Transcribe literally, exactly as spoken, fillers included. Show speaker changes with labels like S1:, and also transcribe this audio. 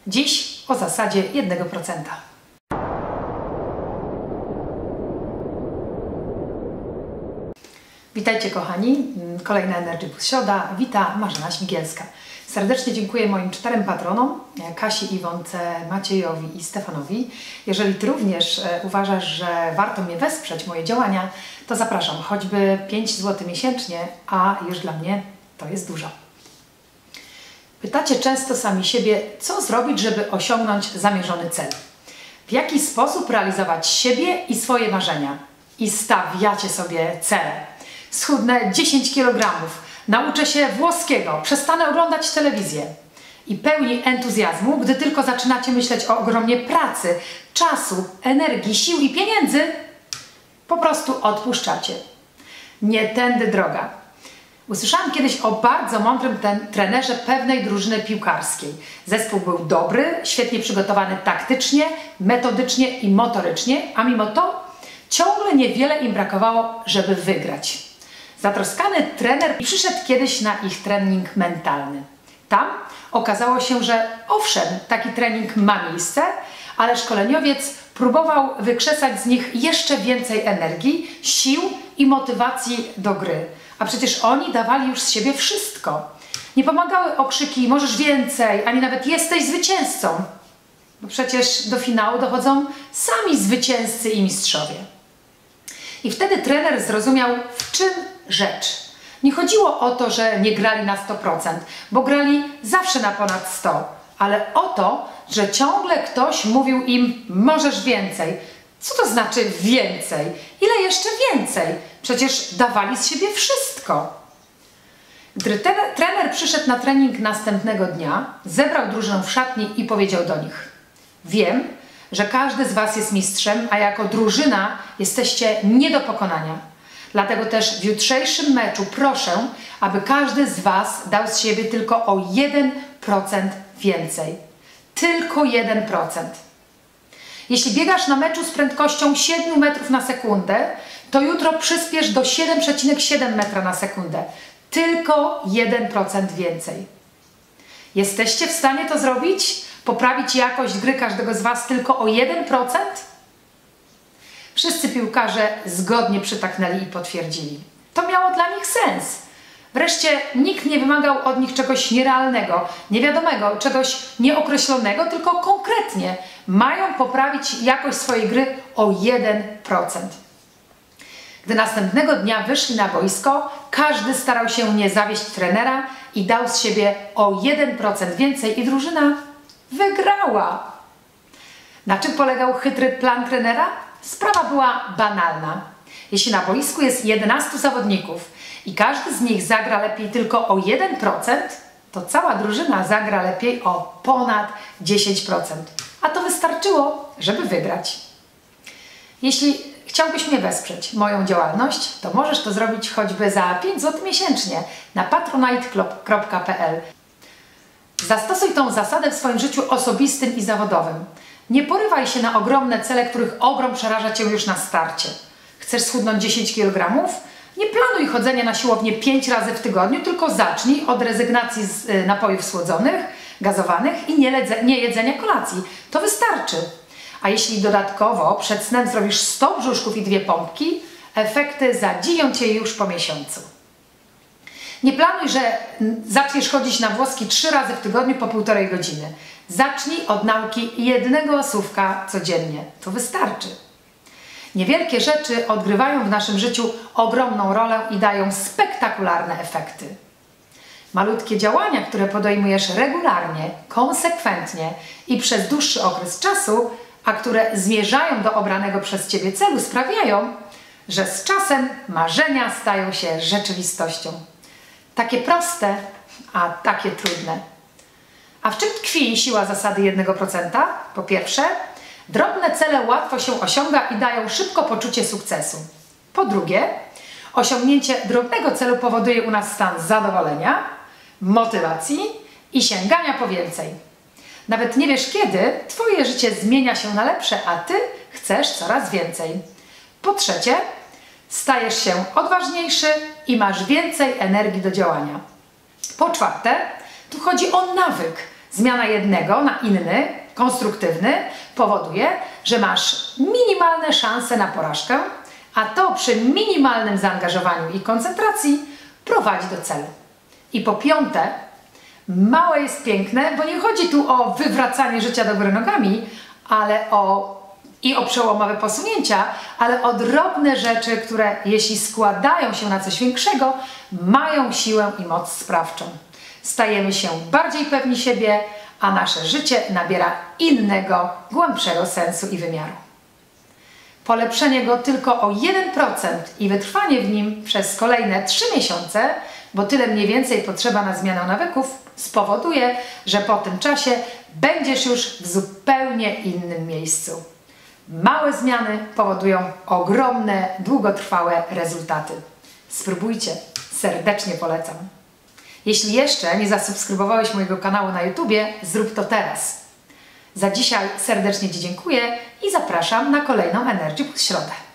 S1: Dziś o zasadzie jednego procenta. Witajcie kochani, kolejna Energy Plus Środa, wita Marzena Śmigielska. Serdecznie dziękuję moim czterem patronom, Kasi, Iwonce, Maciejowi i Stefanowi. Jeżeli Ty również uważasz, że warto mnie wesprzeć, moje działania, to zapraszam, choćby pięć złotych miesięcznie, a już dla mnie to jest dużo. Pytacie często sami siebie, co zrobić, żeby osiągnąć zamierzony cel. W jaki sposób realizować siebie i swoje marzenia. I stawiacie sobie cele. Schudnę dziesięć kilogramów, nauczę się włoskiego, przestanę oglądać telewizję. I pełni entuzjazmu, gdy tylko zaczynacie myśleć o ogromnie pracy, czasu, energii, sił i pieniędzy, po prostu odpuszczacie. Nie tędy droga. Usłyszałam kiedyś o bardzo mądrym ten, trenerze pewnej drużyny piłkarskiej. Zespół był dobry, świetnie przygotowany taktycznie, metodycznie i motorycznie, a mimo to ciągle niewiele im brakowało, żeby wygrać. Zatroskany trener przyszedł kiedyś na ich trening mentalny. Tam okazało się, że owszem, taki trening ma miejsce, ale szkoleniowiec próbował wykrzesać z nich jeszcze więcej energii, sił i motywacji do gry. A przecież oni dawali już z siebie wszystko. Nie pomagały okrzyki możesz więcej, ani nawet jesteś zwycięzcą. Bo przecież do finału dochodzą sami zwycięzcy i mistrzowie. I wtedy trener zrozumiał, w czym rzecz. Nie chodziło o to, że nie grali na sto procent, bo grali zawsze na ponad sto procent, ale o to, że ciągle ktoś mówił im możesz więcej. Co to znaczy więcej? Ile jeszcze więcej? Przecież dawali z siebie wszystko. Gdy trener przyszedł na trening następnego dnia, zebrał drużynę w szatni i powiedział do nich: wiem, że każdy z was jest mistrzem, a jako drużyna jesteście nie do pokonania. Dlatego też w jutrzejszym meczu proszę, aby każdy z was dał z siebie tylko o jeden procent więcej. Tylko jeden procent. Jeśli biegasz na meczu z prędkością siedem metrów na sekundę, to jutro przyspiesz do siedem przecinek siedem metra na sekundę. Tylko jeden procent więcej. Jesteście w stanie to zrobić? Poprawić jakość gry każdego z was tylko o jeden procent? Wszyscy piłkarze zgodnie przytaknęli i potwierdzili. To miało dla nich sens. Wreszcie nikt nie wymagał od nich czegoś nierealnego, niewiadomego, czegoś nieokreślonego, tylko konkretnie mają poprawić jakość swojej gry o jeden procent. Gdy następnego dnia wyszli na boisko, każdy starał się nie zawieść trenera i dał z siebie o jeden procent więcej i drużyna wygrała. Na czym polegał chytry plan trenera? Sprawa była banalna. Jeśli na boisku jest jedenastu zawodników i każdy z nich zagra lepiej tylko o jeden procent, to cała drużyna zagra lepiej o ponad dziesięć procent. A to wystarczyło, żeby wygrać. Jeśli chciałbyś mnie wesprzeć, moją działalność, to możesz to zrobić choćby za pięć złotych miesięcznie na patronite kropka p l. Zastosuj tą zasadę w swoim życiu osobistym i zawodowym. Nie porywaj się na ogromne cele, których ogrom przeraża Cię już na starcie. Chcesz schudnąć dziesięć kilogramów? Nie planuj chodzenia na siłownię pięć razy w tygodniu, tylko zacznij od rezygnacji z napojów słodzonych, gazowanych i nie, nie jedzenia kolacji. To wystarczy. A jeśli dodatkowo przed snem zrobisz sto brzuszków i dwie pompki, efekty zadziwią Cię już po miesiącu. Nie planuj, że zaczniesz chodzić na włoski trzy razy w tygodniu po półtorej godziny. Zacznij od nauki jednego słówka codziennie. To wystarczy. Niewielkie rzeczy odgrywają w naszym życiu ogromną rolę i dają spektakularne efekty. Malutkie działania, które podejmujesz regularnie, konsekwentnie i przez dłuższy okres czasu, a które zmierzają do obranego przez Ciebie celu, sprawiają, że z czasem marzenia stają się rzeczywistością. Takie proste, a takie trudne. A w czym tkwi siła zasady jednego procenta? Po pierwsze, drobne cele łatwo się osiąga i dają szybko poczucie sukcesu. Po drugie, osiągnięcie drobnego celu powoduje u nas stan zadowolenia, motywacji i sięgania po więcej. Nawet nie wiesz kiedy, Twoje życie zmienia się na lepsze, a Ty chcesz coraz więcej. Po trzecie, stajesz się odważniejszy i masz więcej energii do działania. Po czwarte, tu chodzi o nawyk. Zmiana jednego na inny, konstruktywny, powoduje, że masz minimalne szanse na porażkę, a to przy minimalnym zaangażowaniu i koncentracji prowadzi do celu. I po piąte, małe jest piękne, bo nie chodzi tu o wywracanie życia do góry nogami, ale o i o przełomowe posunięcia, ale o drobne rzeczy, które jeśli składają się na coś większego, mają siłę i moc sprawczą. Stajemy się bardziej pewni siebie, a nasze życie nabiera innego, głębszego sensu i wymiaru. Polepszenie go tylko o jeden procent i wytrwanie w nim przez kolejne trzy miesiące, bo tyle mniej więcej potrzeba na zmianę nawyków, spowoduje, że po tym czasie będziesz już w zupełnie innym miejscu. Małe zmiany powodują ogromne, długotrwałe rezultaty. Spróbujcie, serdecznie polecam. Jeśli jeszcze nie zasubskrybowałeś mojego kanału na YouTubie, zrób to teraz. Za dzisiaj serdecznie Ci dziękuję i zapraszam na kolejną Energy Plus Środę.